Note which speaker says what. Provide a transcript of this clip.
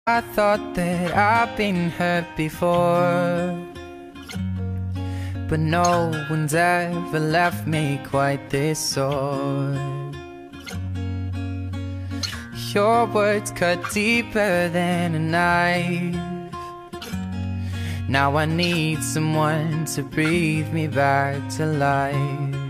Speaker 1: I thought that I've been hurt before, but no one's ever left me quite this sore. Your words cut deeper than a knife. Now I need someone to breathe me back to life.